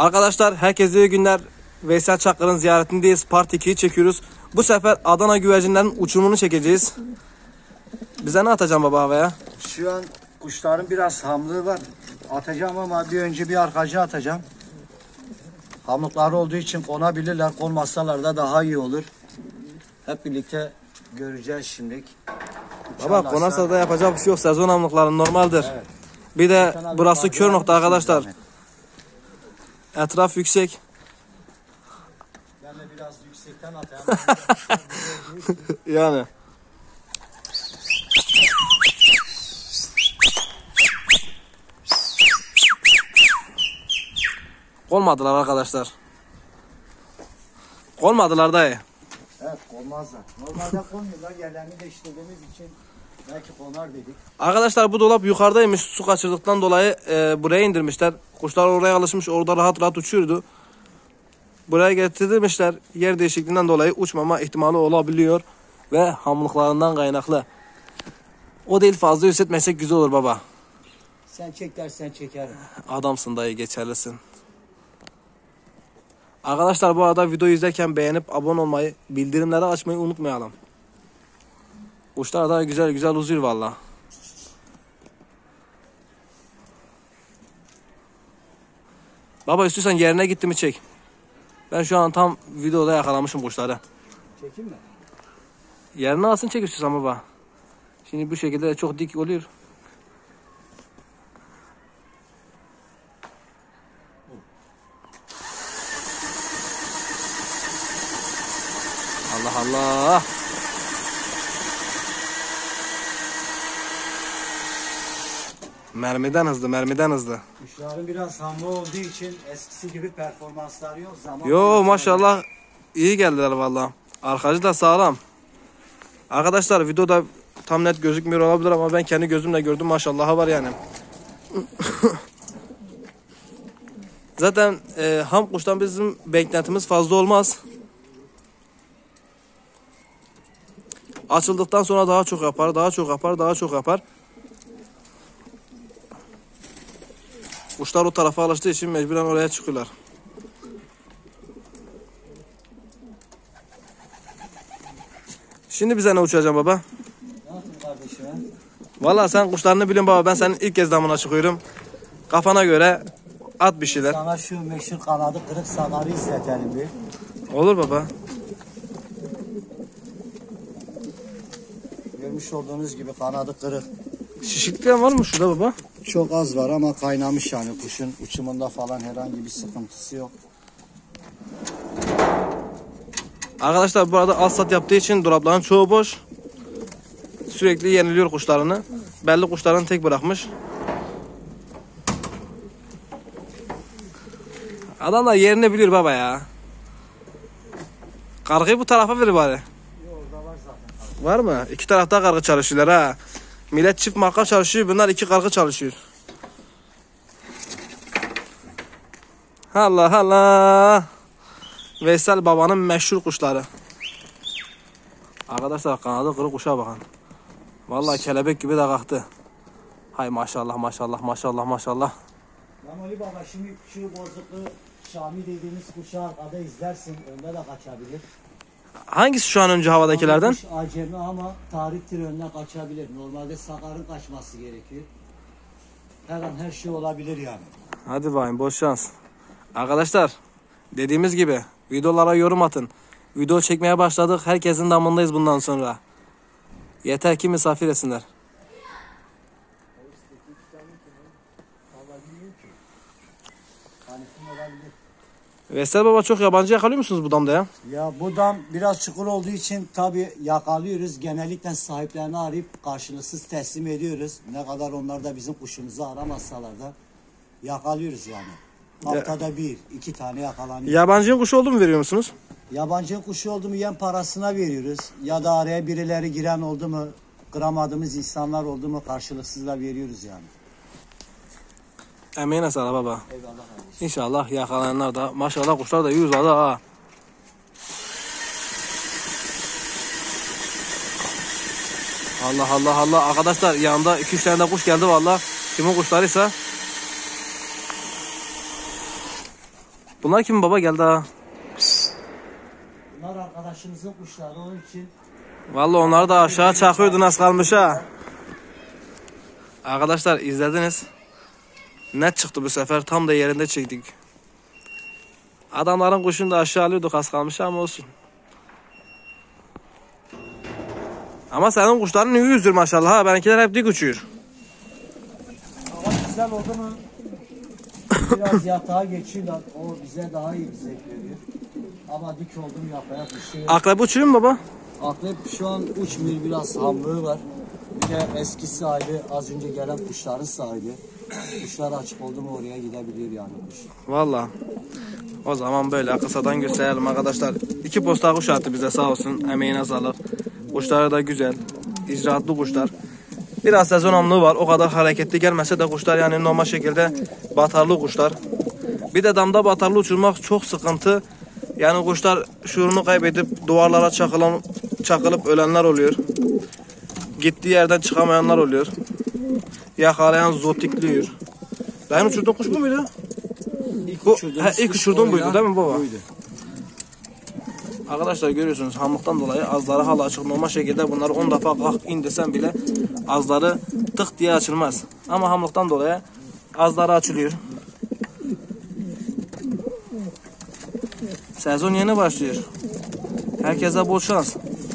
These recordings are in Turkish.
Arkadaşlar herkese iyi günler. Veysel Çakır'ın ziyaretindeyiz. Part 2'yi çekiyoruz. Bu sefer Adana güvercinlerin uçurumunu çekeceğiz. Bize ne atacağım baba havaya? Şu an kuşların biraz hamlığı var. Atacağım ama önce bir arkacı atacağım. Hamlıkları olduğu için konabilirler. Konmasalar da daha iyi olur. Hep birlikte göreceğiz şimdilik. Baba konarsa da yapacak bir şey yok. Sezon hamlıkları normaldir. Evet. Bir de burası kör nokta arkadaşlar. Etraf yüksek. Ben de biraz yüksekten atayım. Yani. Olmadılar arkadaşlar. Olmadılar dayı. Evet, olmazlar. Normalde konmuyorlar. Yerlerini değiştirdiğimiz için belki konar dedik. Arkadaşlar bu dolap yukarıdaymış. Su kaçırdıktan dolayı buraya indirmişler. Kuşlar oraya alışmış. Orada rahat rahat uçuyordu. Buraya getirmişler. Yer değişikliğinden dolayı uçmama ihtimali olabiliyor. Ve hamlıklarından kaynaklı. O değil, fazla yükseltmesek güzel olur baba. Sen çek dersen çekerim. Adamsın dayı, geçerlisin. Arkadaşlar bu arada videoyu izlerken beğenip abone olmayı, bildirimleri açmayı unutmayalım. Kuşlar da güzel güzel uzuyor valla. Baba istiyorsan yerine gitti mi çek. Ben şu an tam videoda yakalamışım kuşları. Çekeyim mi? Yerine alsın, çek istiyorsan baba. Şimdi bu şekilde çok dik oluyor. Allah Allah. Mermiden hızlı, mermiden hızlı. Kuşların biraz hamle olduğu için eskisi gibi performansları yok. Yo maşallah iyi geldiler valla. Arkacı da sağlam. Arkadaşlar videoda tam net gözükmüyor olabilir ama ben kendi gözümle gördüm, maşallah var yani. Zaten ham kuştan bizim beklentimiz fazla olmaz. Açıldıktan sonra daha çok yapar, daha çok yapar, daha çok yapar. Kuşlar o tarafa alıştığı için mecburen oraya çıkıyorlar. Şimdi bize ne uçacağım baba? Ne yapayım kardeşim? Valla sen kuşlarını bilin baba, ben senin ilk kez damına çıkıyorum. Kafana göre at bir şeyler. Sana şu meşhur kanadı kırık sagarı izletelim bir. Olur baba. Görmüş olduğunuz gibi kanadı kırık. Şişiklikler var mı şurada baba? Çok az var ama kaynamış yani, kuşun uçumunda falan herhangi bir sıkıntısı yok. Arkadaşlar bu arada alt sat yaptığı için dolapların çoğu boş. Sürekli yeniliyor kuşlarını. Belli kuşlarını tek bırakmış. Adamlar yerini biliyor baba ya. Kargıyı bu tarafa ver bari. Orada var zaten. Var mı? İki tarafta kargı çalışıyorlar ha. Millet çift marka çalışıyor, bunlar iki kargı çalışıyor. Allah Allah. Veysel babanın meşhur kuşları. Arkadaşlar kanadı kırık kuşa bakın. Vallahi kelebek gibi de kalktı. Hay maşallah maşallah maşallah maşallah. Lan baba, şimdi şu bozuklu Şami dediğimiz kuşu arkada izlersin, onda da kaçabilir. Hangisi şu an önce havadakilerden? Kuş acemi ama tarihtir, önüne kaçabilir. Normalde sakarın kaçması gerekiyor. Her an her şey olabilir yani. Hadi bakayım, bol şans. Arkadaşlar dediğimiz gibi videolara yorum atın. Video çekmeye başladık. Herkesin damındayız bundan sonra. Yeter ki misafir etsinler. Veysel baba, çok yabancı yakalıyor musunuz bu damda ya? Ya bu dam biraz çukur olduğu için tabi yakalıyoruz. Genellikle sahiplerini arayıp karşılıksız teslim ediyoruz. Ne kadar onlar da bizim kuşumuzu aramazsalar da yakalıyoruz yani. Haftada bir, iki tane yakalanıyor. Yabancının kuşu oldu mu veriyor musunuz? Yabancı kuşu oldu mu yem parasına veriyoruz. Ya da araya birileri giren oldu mu, kıramadığımız insanlar oldu mu karşılıksız da veriyoruz yani. Emeğine sağlık baba. Eyvallah kardeşim. İnşallah yakalayanlar da, maşallah kuşlar da 100 aldı ha. Allah Allah Allah. Arkadaşlar yanında 2-3 tane de kuş geldi valla. Kimin kuşlarıysa. Bunlar kim baba geldi ha? Bunlar arkadaşımızın kuşları, onun için Vallahi onları da aşağı çakıyordu, nasıl kalmış ha. Arkadaşlar izlediniz. Net çıktı bu sefer, tam da yerinde çektik. Adamların kuşunu da aşağı alıyorduk, az kalmış ama olsun. Ama senin kuşların iyi yüzdür maşallah ha, benimkiler hep dik uçuyor. hava güzel oldu mu biraz yatağa geçiyorlar. O bize daha iyi zevk veriyor. Ama dik oldum yapacak bir şey yok. Akrep uçuyor mu baba? Akrep şu an uçmuyor, biraz hamlığı var. Bir de eski sahibi, az önce gelen kuşların sahibi. Kuşlar açık oldu mu oraya gidebilir yani kuş. Vallahi. O zaman böyle kısadan gösterelim arkadaşlar. 2 posta kuş attı bize, sağ olsun. Emeğine sağlık. Kuşları da güzel. İcraatlı kuşlar. Biraz sezon hamlığı var. O kadar hareketli gelmese de kuşlar yani normal şekilde batarlı kuşlar. Bir de damda batarlı uçurmak çok sıkıntı. Yani kuşlar şuurunu kaybedip duvarlara çakılıp ölenler oluyor. Gittiği yerden çıkamayanlar oluyor. Yakalayan zotikliyor. Benim uçurduğum kuş bu muydu? İlk uçurduğum buydu değil mi baba? Buydu. Arkadaşlar görüyorsunuz, hamlıktan dolayı azları hala açık. Normal şekilde bunları 10 defa kalk in desem bile azları tık diye açılmaz. Ama hamlıktan dolayı azları açılıyor. Sezon yeni başlıyor. Herkese bol şans.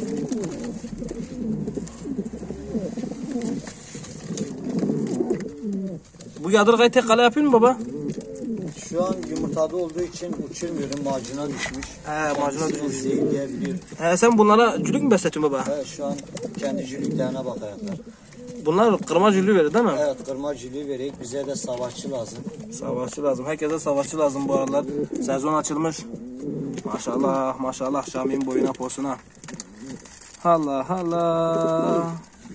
Bu yadırgayı tek kale yapayım mı baba? Şu an yumurtada olduğu için uçurmuyorum, macuna düşmüş. He, macuna düşmüş. Zehirleyebilir. He, sen bunlara cülük mü besletiyorsun baba? Evet, şu an kendi cülüklerine bakacaklar. Bunlar kırma cülüğü verir değil mi? Evet, kırma cülüğü vererek bize de savaşçı lazım. Savaşçı lazım. Herkese savaşçı lazım bu aralar. Sezon açılmış. Maşallah maşallah, Şam'in boyuna posuna. Allah Allah.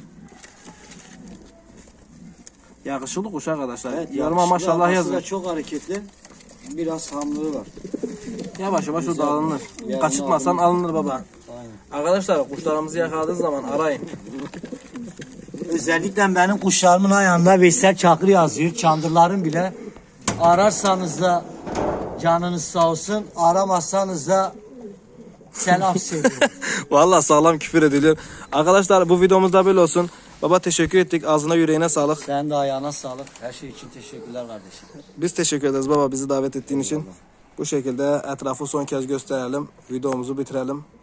Yakışıklı kuş arkadaşlar. Evet, Yarıma maşallah Arkası yazın. da çok hareketli. Biraz hamlığı var. Yavaş yavaş o da alınır. Yarın Kaçırtmazsan alınır baba. Aynen. Arkadaşlar kuşlarımızı yakaladığınız zaman arayın. Özellikle benim kuşlarımın ayağında Veysel Çakır yazıyor. Çandırlarım bile. Ararsanız da canınız sağ olsun. Aramazsanız da selam söylüyorum. Vallahi sağlam küfür ediliyor. Arkadaşlar bu videomuzda böyle olsun. Baba teşekkür ettik. Ağzına yüreğine sağlık. Sen de ayağına sağlık. Her şey için teşekkürler kardeşim. Biz teşekkür ederiz baba, bizi davet ettiğin için. Bu şekilde etrafı son kez gösterelim. Videomuzu bitirelim.